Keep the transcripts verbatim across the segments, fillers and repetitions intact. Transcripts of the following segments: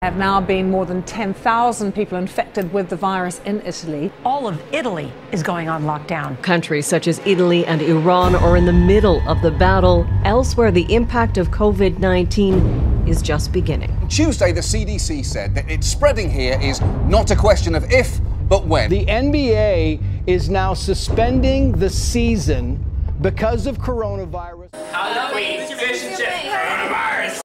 have now been more than ten thousand people infected with the virus in Italy. All of Italy is going on lockdown. Countries such as Italy and Iran are in the middle of the battle. Elsewhere, the impact of COVID nineteen is just beginning. Tuesday, the C D C said that its spreading here is not a question of if, but when. The N B A is now suspending the season because of coronavirus. Halloween fish and chip coronavirus.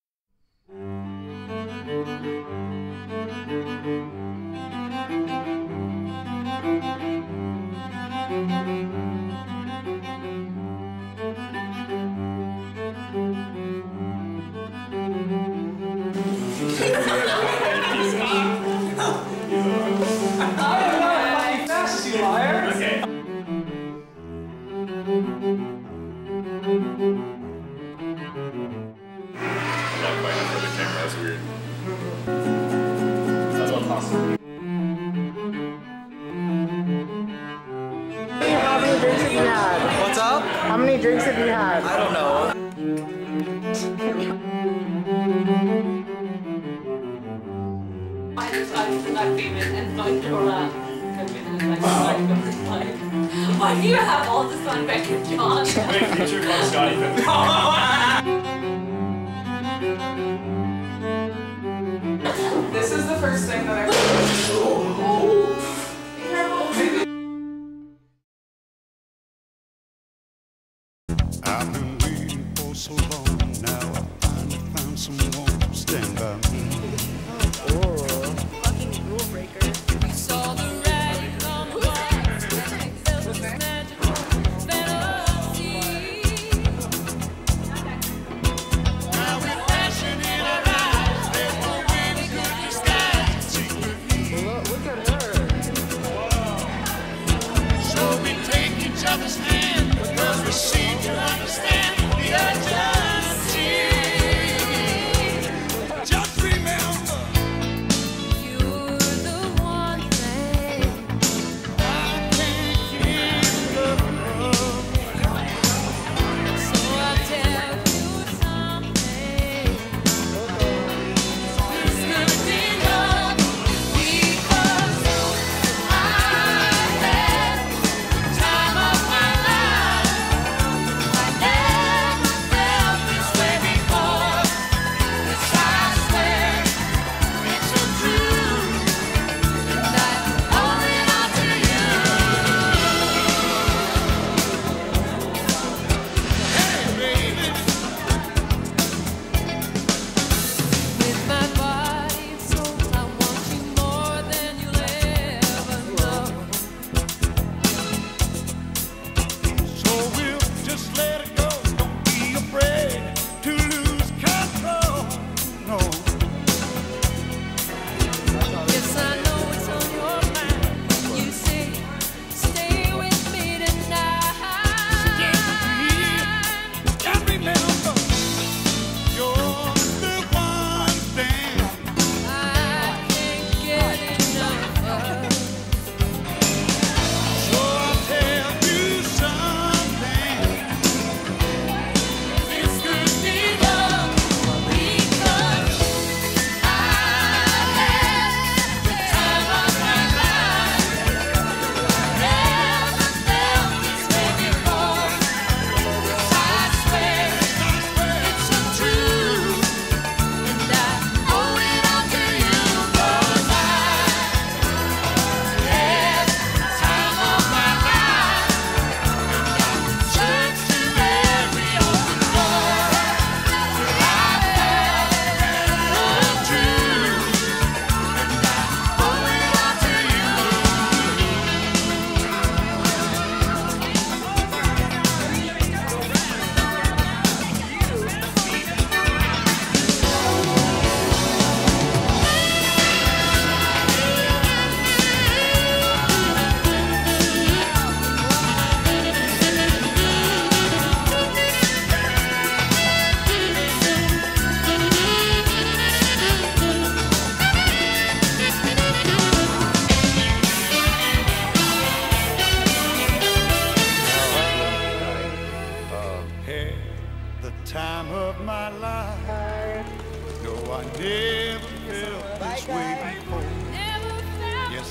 What's up? How many drinks have you had? I don't know. Why do you have all this on record, John? Wait, future Buck Scotty. This is the first thing that I I've been waiting for so long now. I finally found someone to stand by me. Oh, fucking rule breaker. We saw the writing on the wall. There was magical fantasy. Now we're flashing in our eyes. There's no way we could disguise.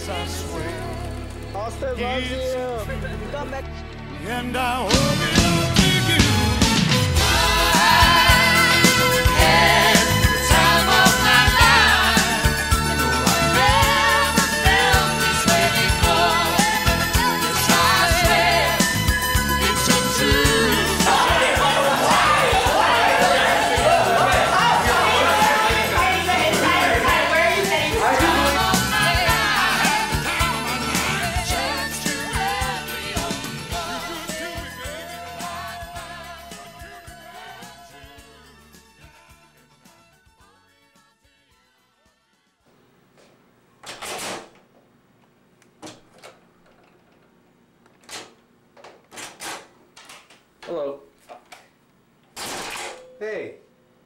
yes, I swear. Austin loves you. Come back. And I hope it